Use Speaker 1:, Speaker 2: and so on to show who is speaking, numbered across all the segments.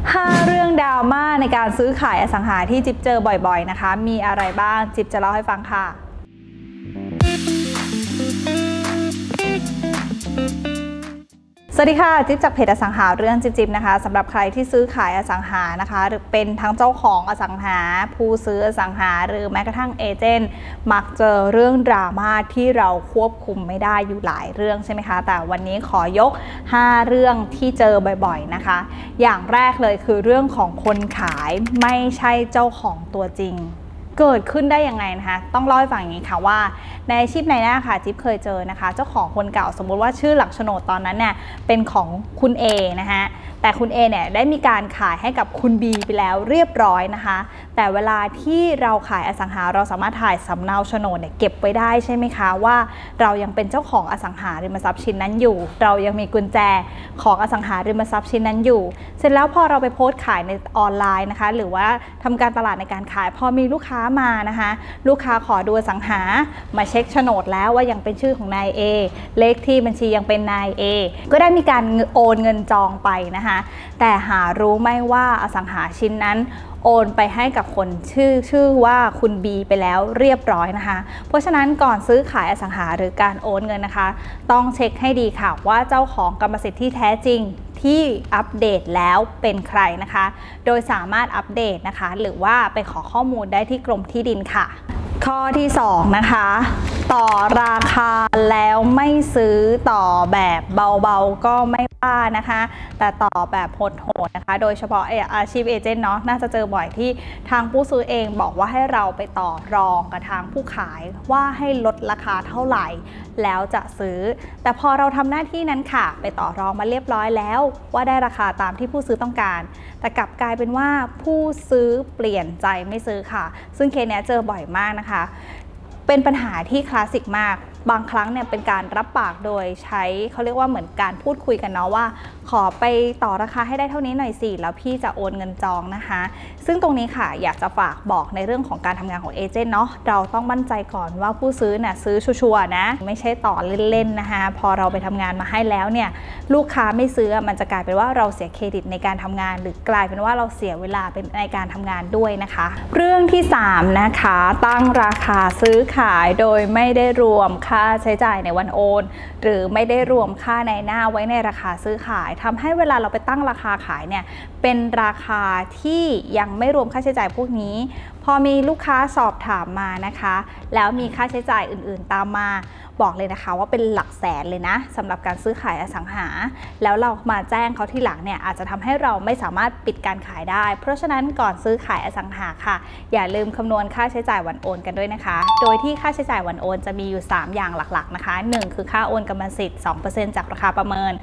Speaker 1: 5 เรื่องดราม่าในการซื้อขายอสังหาที่จิ๊บเจอบ่อยๆนะคะมีอะไรบ้างจิ๊บจะเล่าให้ฟังค่ะสวัสดีค่ะจิ๊บจากเพจอสังหาเรื่องจิ๊บนะคะสำหรับใครที่ซื้อขายอสังหานะคะหรือเป็นทั้งเจ้าของอสังหาผู้ซื้ออสังหาหรือแม้กระทั่งเอเจนต์มักเจอเรื่องดราม่าที่เราควบคุมไม่ได้อยู่หลายเรื่องใช่ไหมคะแต่วันนี้ขอยก5 เรื่องที่เจอบ่อยๆนะคะอย่างแรกเลยคือเรื่องของคนขายไม่ใช่เจ้าของตัวจริงเกิดขึ้นได้ยังไงนะคะต้องเล่าให้ฟังอย่างนี้ค่ะว่าในอาชีพในหน้าค่ะจิ๊บเคยเจอนะคะเจ้าของคนเก่าสมมุติว่าชื่อหลักโฉนดตอนนั้นเนี่ยเป็นของคุณ A นะคะแต่คุณ A เนี่ยได้มีการขายให้กับคุณ B ไปแล้วเรียบร้อยนะคะแต่เวลาที่เราขายอสังหาเราสามารถถ่ายสำเนาโฉนดเนี่ยเก็บไว้ได้ใช่ไหมคะว่าเรายังเป็นเจ้าของอสังหาริมทรัพย์ชิ้นนั้นอยู่เรายังมีกุญแจของอสังหาริมทรัพย์ชิ้นนั้นอยู่เสร็จแล้วพอเราไปโพสต์ขายในออนไลน์นะคะหรือว่าทำการตลาดในการขายพอมีลูกค้ามานะคะลูกค้าขอดูอสังหามาเช็คโฉนดแล้วว่ายังเป็นชื่อของนาย A เลขที่บัญชียังเป็นนาย A ก็ได้มีการโอนเงินจองไปนะคะแต่หารู้ไหมว่าอสังหาชิ้นนั้นโอนไปให้กับคนชื่อว่าคุณ B ไปแล้วเรียบร้อยนะคะเพราะฉะนั้นก่อนซื้อขายอสังหาหรือการโอนเงินนะคะต้องเช็คให้ดีค่ะว่าเจ้าของกรรมสิทธิ์ที่แท้จริงที่อัปเดตแล้วเป็นใครนะคะโดยสามารถอัปเดตนะคะหรือว่าไปขอข้อมูลได้ที่กรมที่ดินค่ะข้อที่2นะคะต่อราคาแล้วไม่ซื้อต่อแบบเบาๆก็ไม่ว่านะคะแต่ต่อแบบโหดๆนะคะโดยเฉพาะอาชีพเอเจนต์เนาะน่าจะเจอบ่อยที่ทางผู้ซื้อเองบอกว่าให้เราไปต่อรองกับทางผู้ขายว่าให้ลดราคาเท่าไหร่แล้วจะซื้อแต่พอเราทำหน้าที่นั้นค่ะไปต่อรองมาเรียบร้อยแล้วว่าได้ราคาตามที่ผู้ซื้อต้องการแต่กลับกลายเป็นว่าผู้ซื้อเปลี่ยนใจไม่ซื้อค่ะซึ่งเคสนี้เจอบ่อยมากนะคะเป็นปัญหาที่คลาสสิกมากบางครั้งเนี่ยเป็นการรับปากโดยใช้เขาเรียกว่าเหมือนการพูดคุยกันเนาะว่าขอไปต่อราคาให้ได้เท่านี้หน่อยสิแล้วพี่จะโอนเงินจองนะคะซึ่งตรงนี้ค่ะอยากจะฝากบอกในเรื่องของการทำงานของเอเจนต์เนาะเราต้องมั่นใจก่อนว่าผู้ซื้อเนี่ยซื้อชัวร์ๆนะไม่ใช่ต่อเล่นๆนะคะพอเราไปทำงานมาให้แล้วเนี่ยลูกค้าไม่ซื้อมันจะกลายเป็นว่าเราเสียเครดิตในการทำงานหรือกลายเป็นว่าเราเสียเวลาเป็นในการทำงานด้วยนะคะเรื่องที่3นะคะตั้งราคาซื้อขายโดยไม่ได้รวมค่าใช้จ่ายในวันโอนหรือไม่ได้รวมค่าในหน้าไว้ในราคาซื้อขายทำให้เวลาเราไปตั้งราคาขายเนี่ยเป็นราคาที่ยังไม่รวมค่าใช้จ่ายพวกนี้พอมีลูกค้าสอบถามมานะคะแล้วมีค่าใช้จ่ายอื่นๆตามมาบอกเลยนะคะว่าเป็นหลักแสนเลยนะสำหรับการซื้อขายอสังหาแล้วเรามาแจ้งเขาที่หลังเนี่ยอาจจะทำให้เราไม่สามารถปิดการขายได้เพราะฉะนั้นก่อนซื้อขายอสังหาค่ะอย่าลืมคำนวณค่าใช้จ่ายวันโอนกันด้วยนะคะโดยที่ค่าใช้จ่ายวันโอนจะมีอยู่3อย่างหลักๆนะคะ1คือค่าโอนกรรมสิทธิ์ 2% จากราคาประเมิน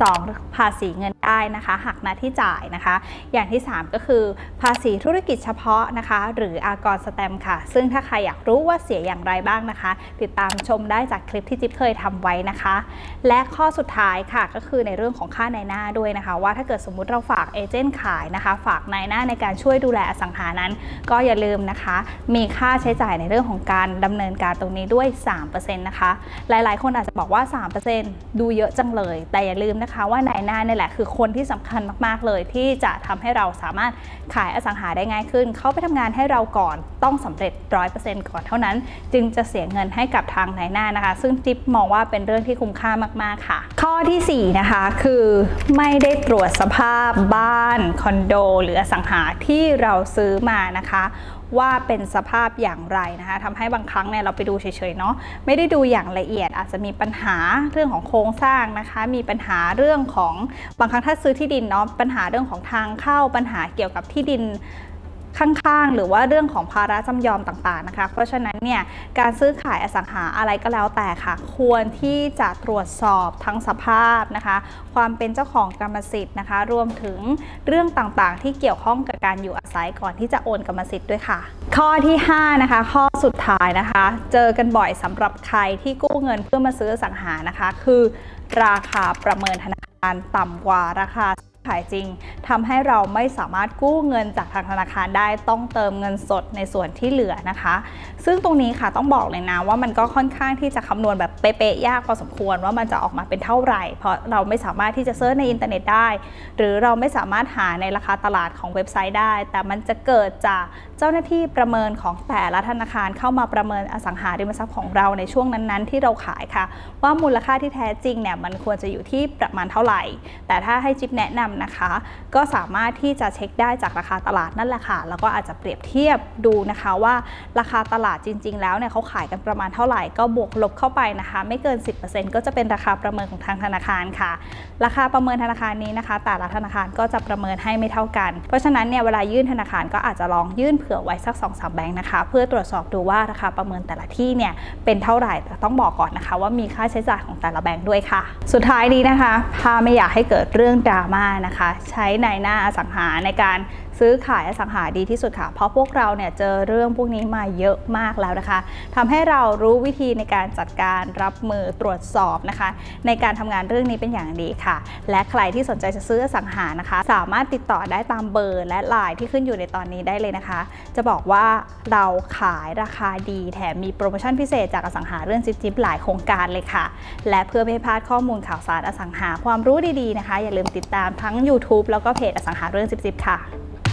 Speaker 1: 2ภาษีเงินได้นะคะหักหน้าที่จ่ายนะคะอย่างที่3ก็คือภาษีธุรกิจเฉพาะนะคะหรืออากรสแตมป์ค่ะซึ่งถ้าใครอยากรู้ว่าเสียอย่างไรบ้างนะคะติดตามชมได้จากคลิปที่จิ๊บเคยทำไว้นะคะและข้อสุดท้ายค่ะก็คือในเรื่องของค่าในหน้าด้วยนะคะว่าถ้าเกิดสมมุติเราฝากเอเจนต์ขายนะคะฝากนายหน้าในการช่วยดูแลอสังหานั้นก็อย่าลืมนะคะมีค่าใช้จ่ายในเรื่องของการดำเนินการตรงนี้ด้วย 3% นะคะหลายๆคนอาจจะบอกว่า 3% ดูเยอะจังเลยแต่อย่าลืมนะคะว่านายหน้านี่แหละคือคนที่สำคัญมากๆเลยที่จะทำให้เราสามารถขายอสังหาได้ง่ายขึ้นเขาไปทำงานให้เราก่อนต้องสำเร็จ 100% ก่อนเท่านั้นจึงจะเสียเงินให้กับทางนายหน้านะคะซึ่งจิ๊บมองว่าเป็นเรื่องที่คุ้มค่ามากๆค่ะข้อที่4นะคะคือไม่ได้ตรวจสภาพบ้านคอนโดหรืออสังหาที่เราซื้อมานะคะว่าเป็นสภาพอย่างไรนะคะทำให้บางครั้งเนี่ยเราไปดูเฉยๆเนาะไม่ได้ดูอย่างละเอียดอาจจะมีปัญหาเรื่องของโครงสร้างนะคะมีปัญหาเรื่องของบางครั้งถ้าซื้อที่ดินเนาะปัญหาเรื่องของทางเข้าปัญหาเกี่ยวกับที่ดินข้างๆหรือว่าเรื่องของภาระจำยอมต่างๆนะคะเพราะฉะนั้นเนี่ยการซื้อขายอสังหาอะไรก็แล้วแต่ค่ะควรที่จะตรวจสอบทั้งสภาพนะคะความเป็นเจ้าของกรรมสิทธิ์นะคะรวมถึงเรื่องต่างๆที่เกี่ยวข้องกับการอยู่อาศัยก่อนที่จะโอนกรรมสิทธิ์ด้วยค่ะข้อที่5นะคะข้อสุดท้ายนะคะเจอกันบ่อยสำหรับใครที่กู้เงินเพื่อมาซื้ออสังหานะคะคือราคาประเมินธนาคารต่ำกว่าราคาขายจริงทำให้เราไม่สามารถกู้เงินจากทางธนาคารได้ต้องเติมเงินสดในส่วนที่เหลือนะคะซึ่งตรงนี้ค่ะต้องบอกเลยนะว่ามันก็ค่อนข้างที่จะคำนวณแบบเป๊ะๆยากพอสมควรว่ามันจะออกมาเป็นเท่าไหร่เพราะเราไม่สามารถที่จะเซิร์ชในอินเทอร์เน็ตได้หรือเราไม่สามารถหาในราคาตลาดของเว็บไซต์ได้แต่มันจะเกิดจากเจ้าหน้าที่ประเมินของแต่ละธนาคารเข้ามาประเมินอสังหาริมทรัพย์ของเราในช่วงนั้นๆที่เราขายค่ะว่ามูลค่าที่แท้จริงเนี่ยมันควรจะอยู่ที่ประมาณเท่าไหร่แต่ถ้าให้จิ๊บแนะนำนะคะก็สามารถที่จะเช็คได้จากราคาตลาดนั่นแหละค่ะแล้วก็อาจจะเปรียบเทียบดูนะคะว่าราคาตลาดจริงๆแล้วเนี่ยเขาขายกันประมาณเท่าไหร่ก็บวกลบเข้าไปนะคะไม่เกิน 10% ก็จะเป็นราคาประเมินของทางธนาคารค่ะราคาประเมินธนาคารนี้นะคะแต่ละธนาคารก็จะประเมินให้ไม่เท่ากันเพราะฉะนั้นเนี่ยเวลายื่นธนาคารก็อาจจะลองยื่นเผื่อไว้สัก 2-3 แบงค์นะคะเพื่อตรวจสอบดูว่าราคาประเมินแต่ละที่เนี่ยเป็นเท่าไหร่แต่ต้องบอกก่อนนะคะว่ามีค่าใช้จ่ายของแต่ละแบงค์ด้วยค่ะสุดท้ายนี้นะคะถ้าไม่อยากให้เกิดเรื่องดราม่านะคะใช้นายหน้าอสังหาในการซื้อขายอสังหาดีที่สุดค่ะเพราะพวกเราเนี่ยเจอเรื่องพวกนี้มาเยอะมากแล้วนะคะทำให้เรารู้วิธีในการจัดการรับมือตรวจสอบนะคะในการทำงานเรื่องนี้เป็นอย่างดีค่ะและใครที่สนใจจะซื้ออสังหานะคะสามารถติดต่อได้ตามเบอร์และไลน์ที่ขึ้นอยู่ในตอนนี้ได้เลยนะคะจะบอกว่าเราขายราคาดีแถมมีโปรโมชั่นพิเศษจากอสังหาเรื่องจิ๊บหลายโครงการเลยค่ะและเพื่อไม่พลาดข้อมูลข่าวสารอสังหาความรู้ดีๆนะคะอย่าลืมติดตามทั้ง YouTube แล้วก็เพจอสังหาเรื่องจิ๊บค่ะ